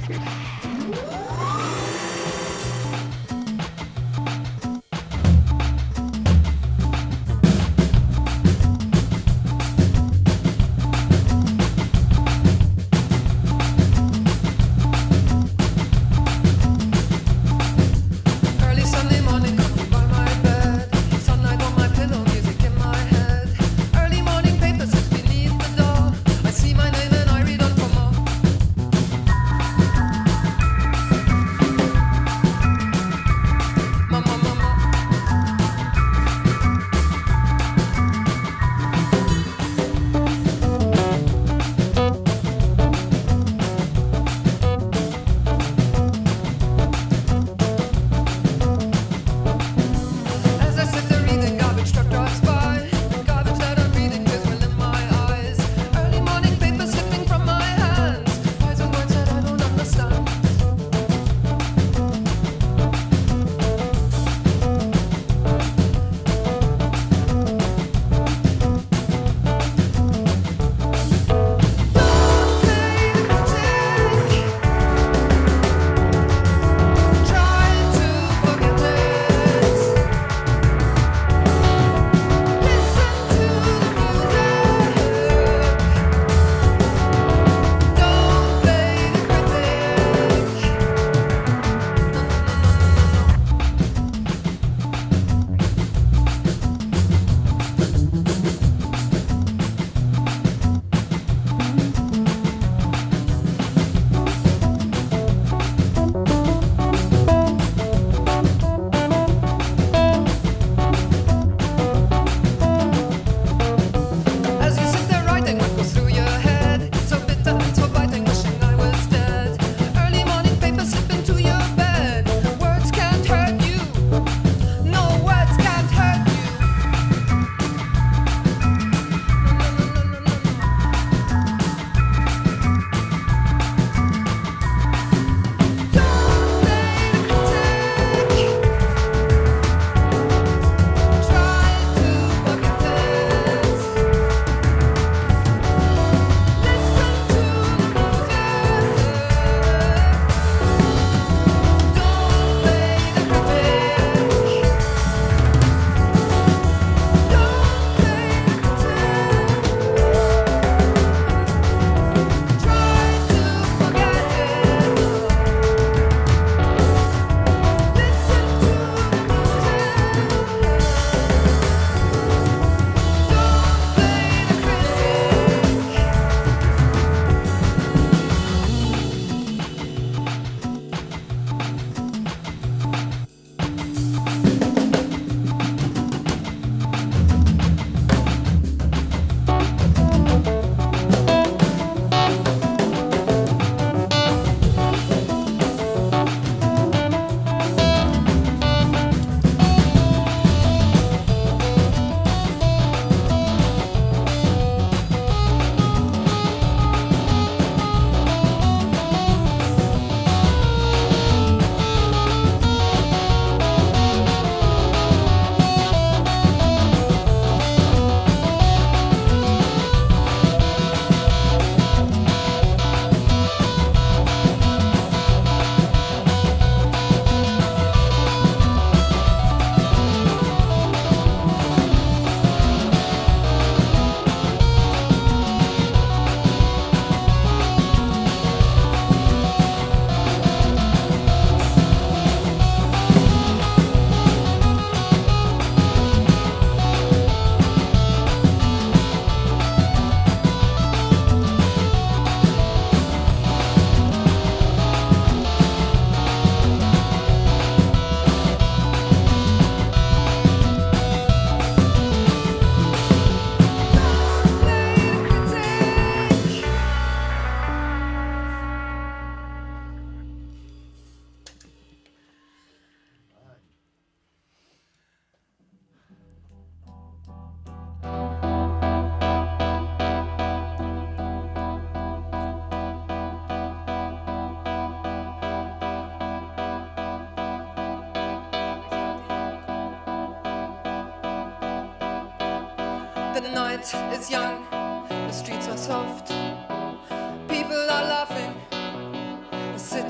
The night is young, the streets are soft, people are laughing, the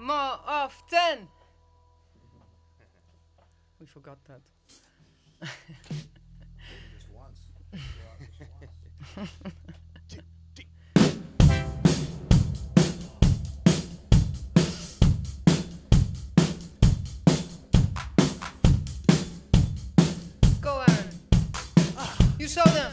more often. We forgot that. Just once. Go, Aaron. You show them.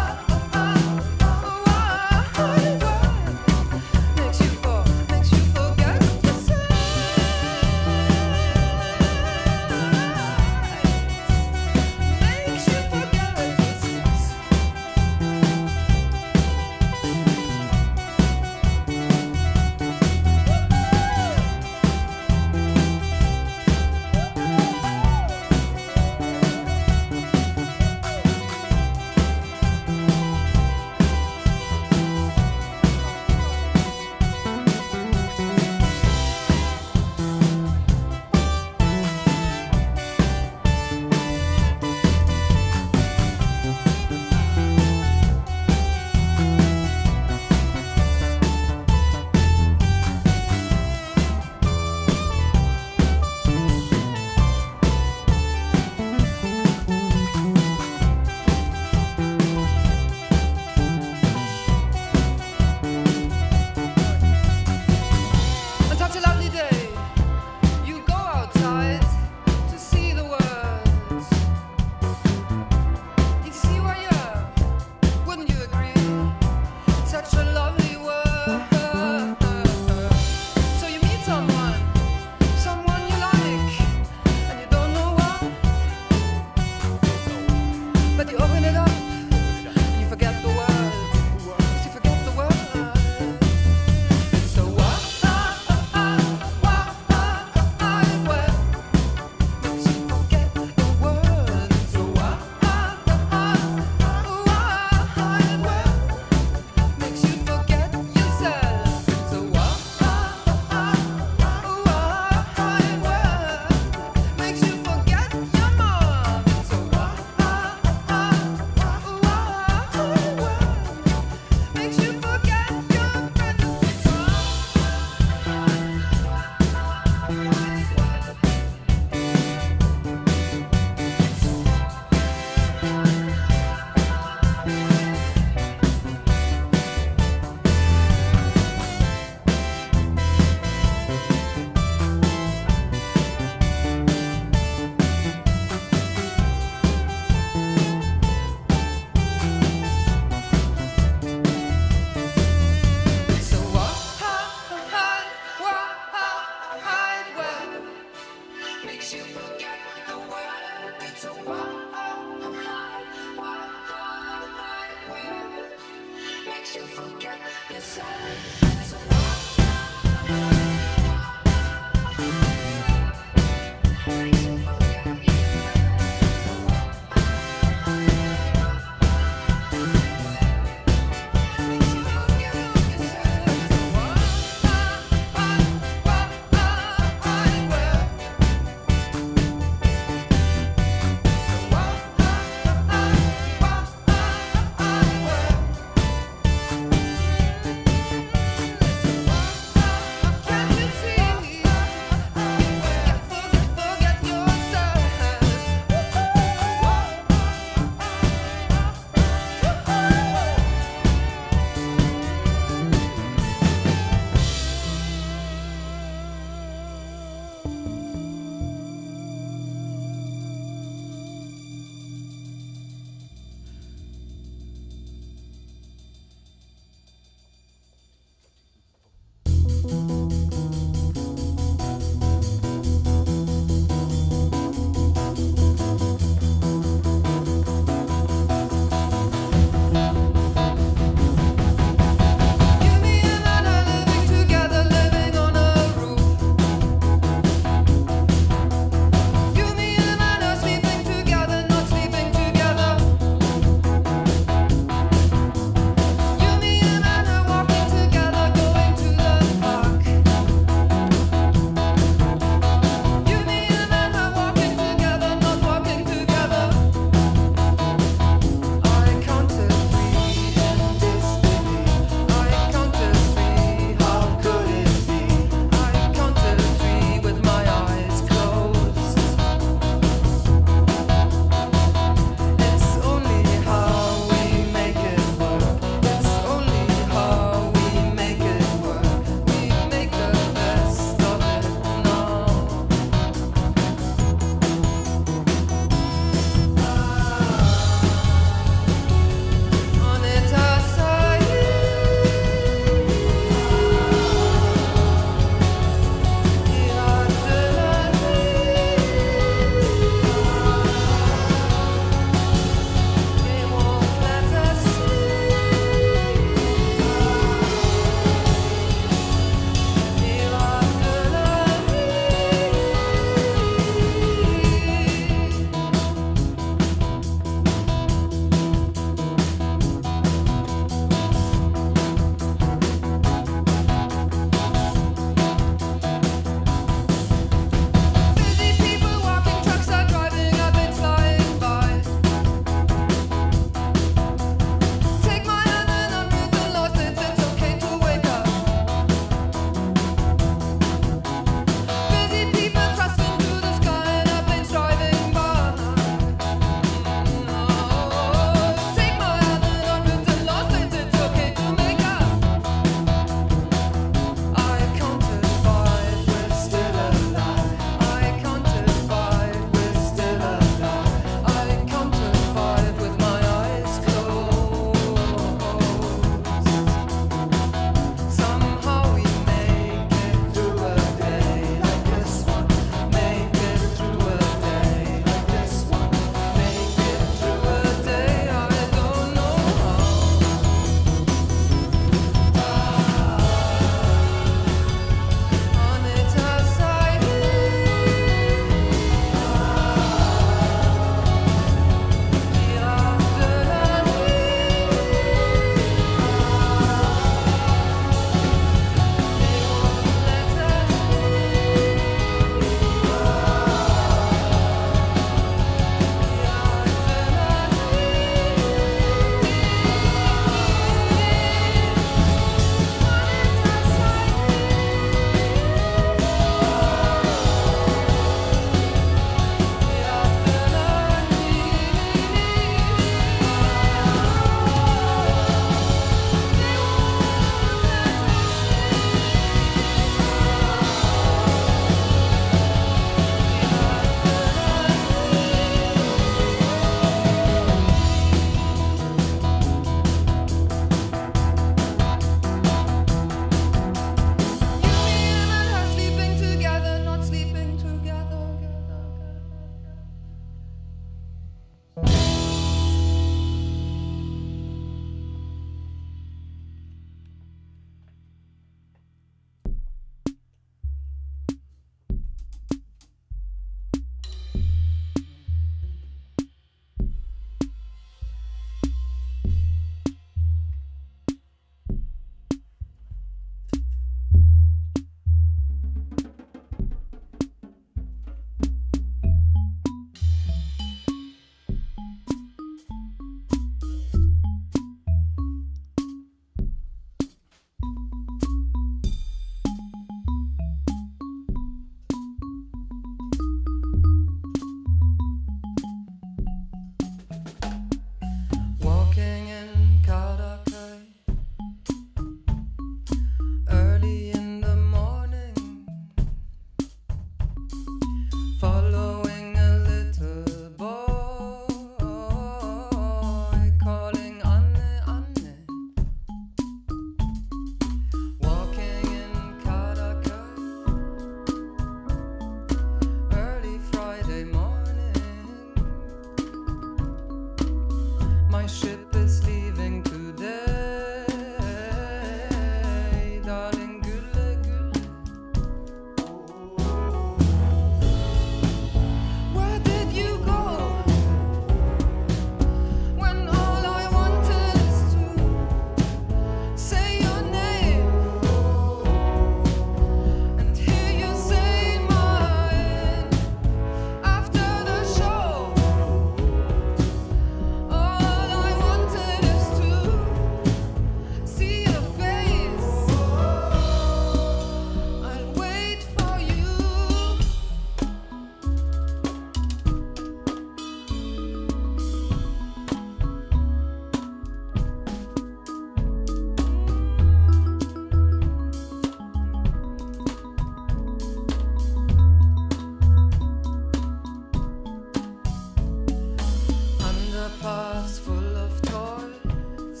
a past full of toys,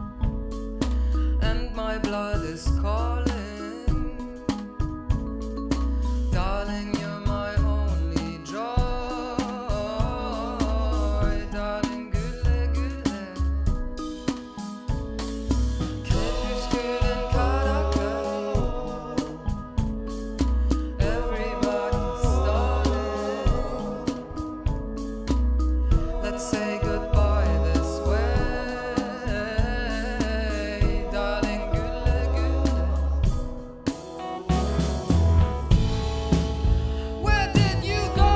and my blood is calling. Darling, you're my only joy. Darling, gülle gülle. Crépuscule in Karaköy. Everybody's stalling. Let's say goodbye this way. Darling, gülle gülle. Where did you go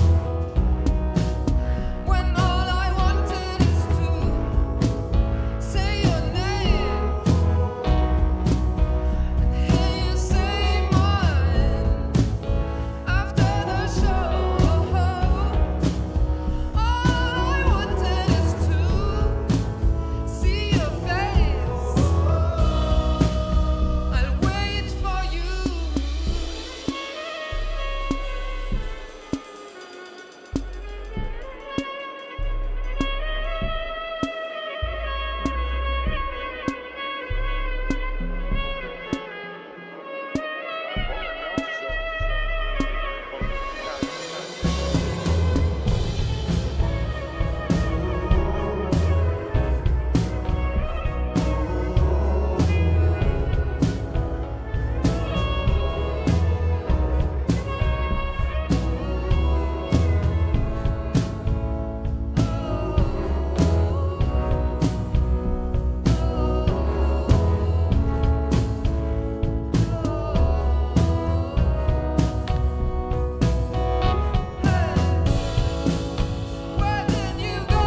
when all I wanted is to say your name and hear you say mine after the show? All I wanted is to see your face. I'll wait for you. Where did you go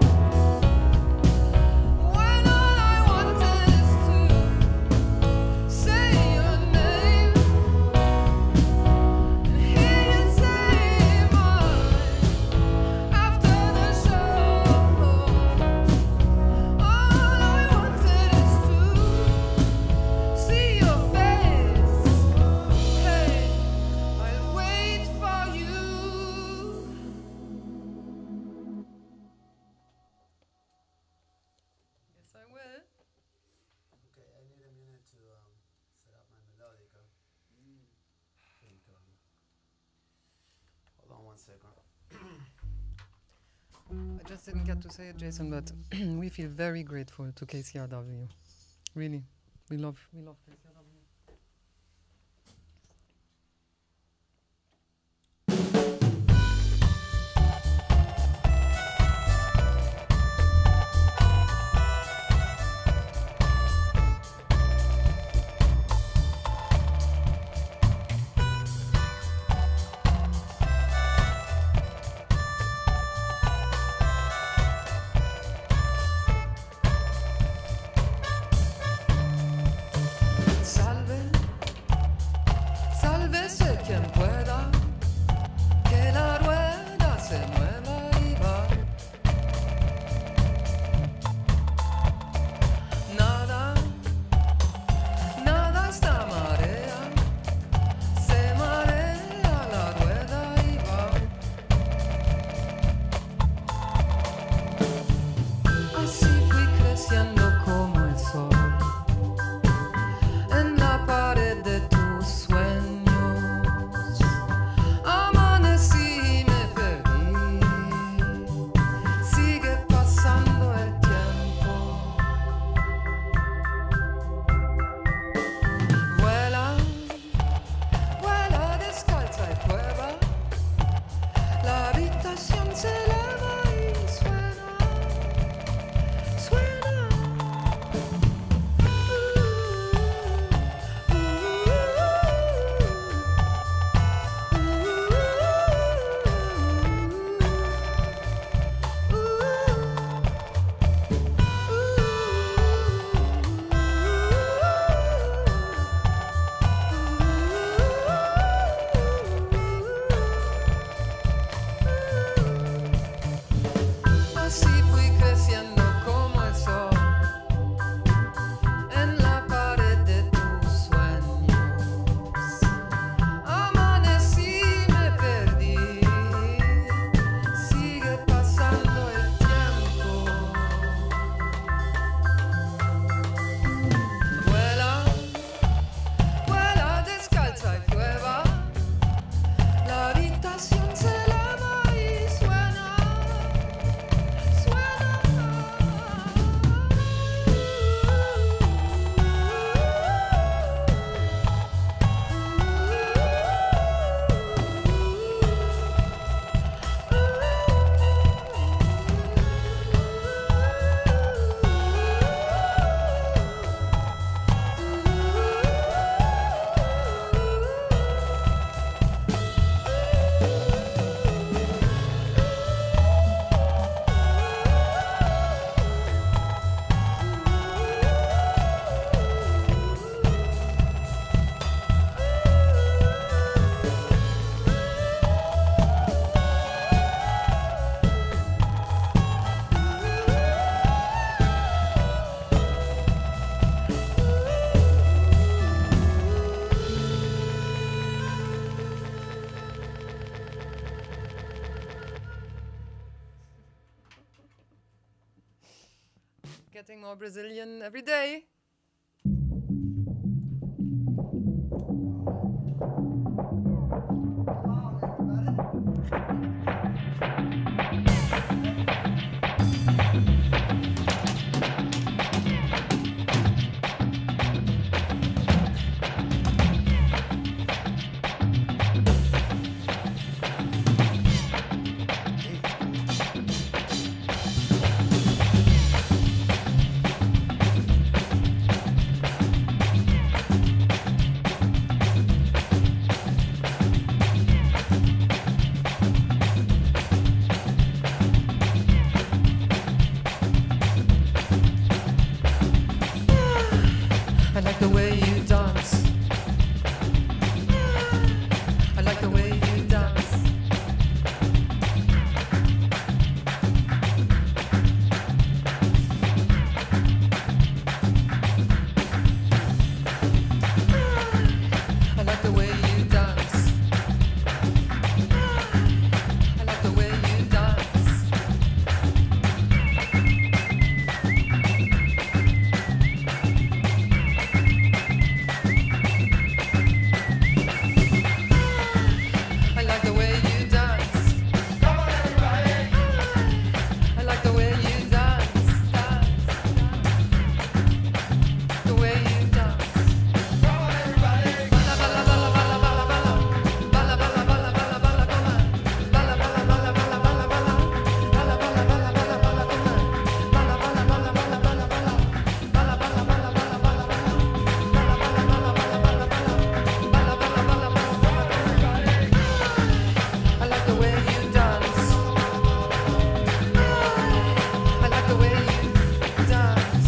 when all I wanted is to say your name and hear you say mine after the show? All I wanted is to see your face. Hey, I'll wait for you. Yes, I will. Okay, I need a minute to set up my melodica. Think, hold on 1 second. I just didn't get to say it, Jason, but we feel very grateful to KCRW. Really, we love KCRW. Salve, salve sé quien pueda, que la rueda se mueva y va. Nada, nada esta marea, se marea la rueda y va. Así fui creciendo como el sol en la pared de tus sueños. Amanecí y me perdí. Sigue pasando el tiempo. Vuela, vuela descalza y prueba. La habitación se eleva y suena, suena. getting more Brazilian every day. I like the way you dance. I like the way you dance. I like the way you dance. I like the way you dance. I like the way you dance. Come on, everybody. I like the way you dance. Dance. The way you dance. Come on, everybody. Balla balla balla balla balla balla. Balla balla balla balla balla come. Balla balla balla balla balla balla. Balla balla balla balla balla come. Balla balla balla balla balla balla. Balla balla balla balla balla balla. Balla balla balla balla balla balla. Balla balla balla balla balla come. I like the way you dance. I like the way you dance.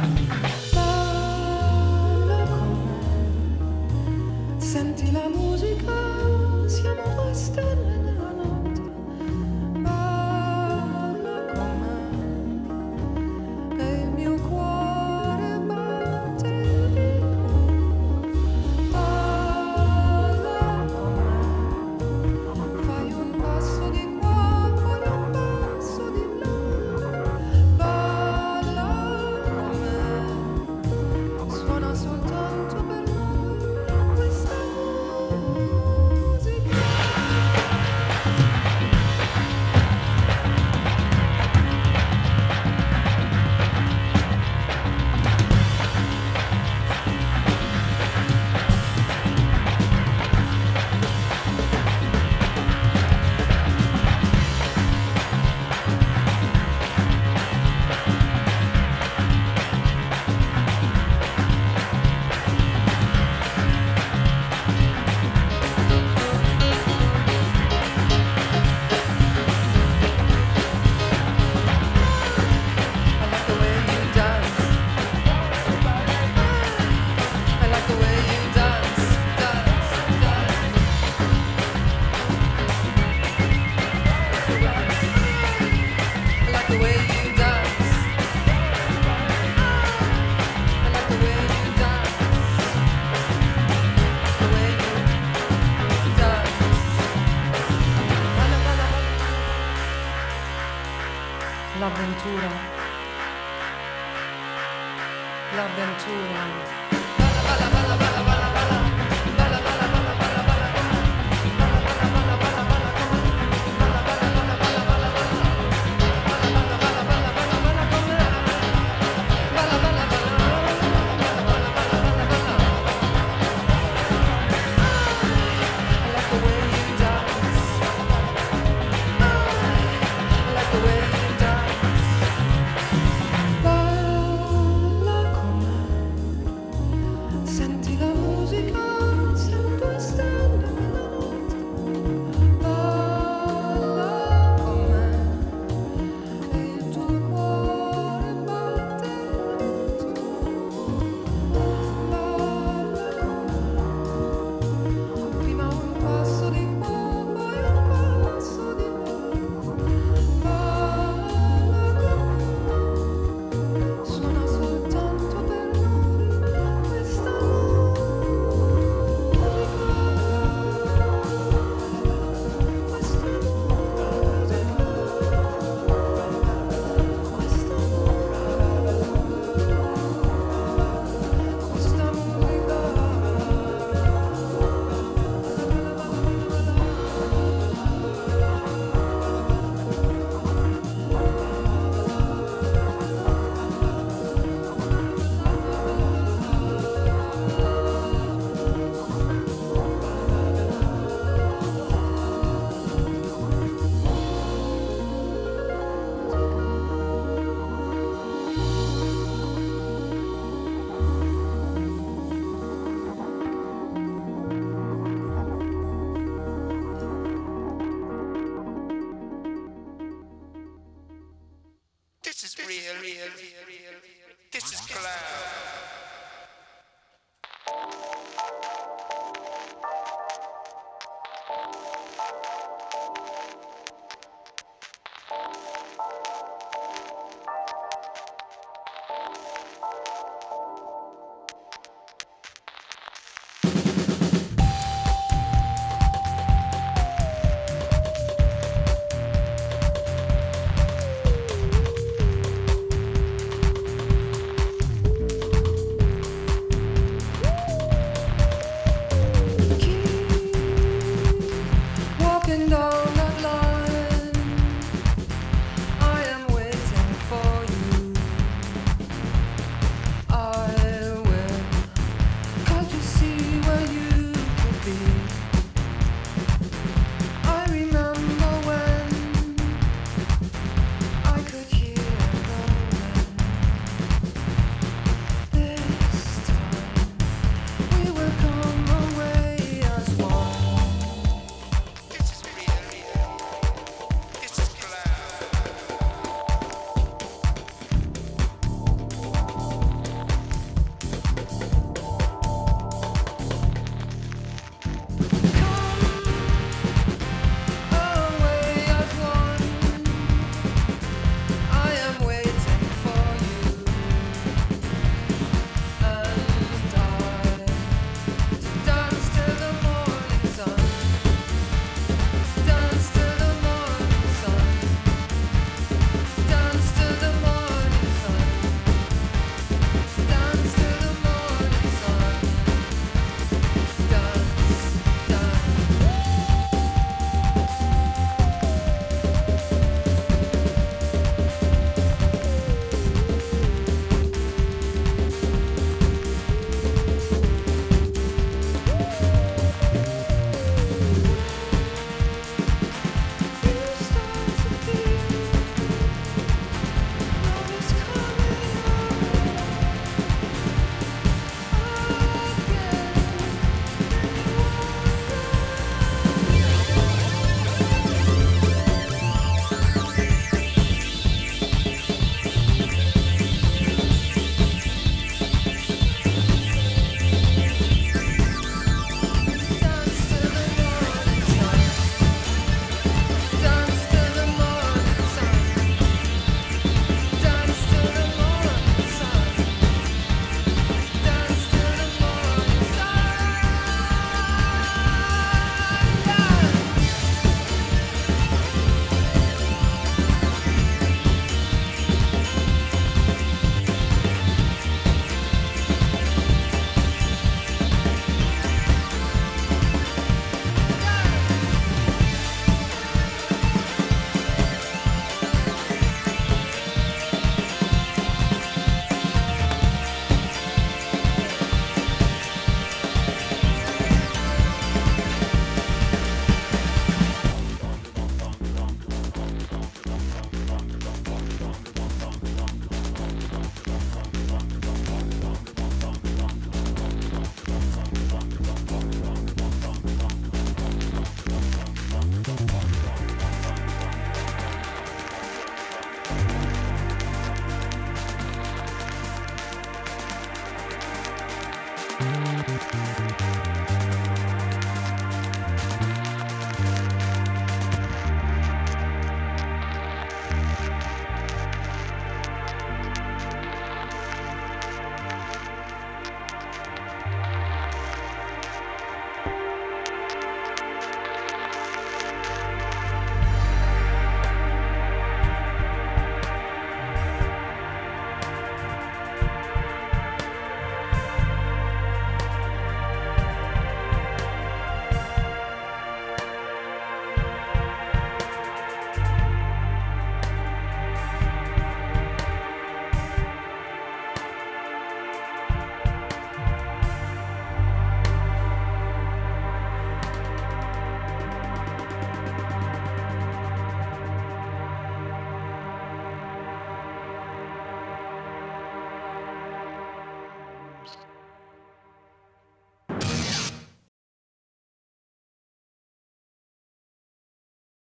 Balla con me. Senti la musica, siamo due stelle nella notte. Balla con me. E il mio cuore batte il ritmo. Balla con me. Fai un passo di qua, poi un passo di là. Balla con me. Suona soltanto per noi questa musica. I like the way you dance. I like the way you dance. Dance, dance. I like the way you dance. I like the way you dance. The way you dance. Balla, balla, balla. L'avventura. L'avventura. Balla, balla, balla, balla, balla, balla. Balla, balla, balla, balla, balla, come. Balla, balla, balla, balla, balla, come. Balla, balla, balla, balla, balla, balla. Balla, balla, balla, balla, balla, balla, come. Balla, balla, balla, balla, balla, balla, balla, balla. I like the way you dance. I like the way you dance. Balla con me. real. This is cloud.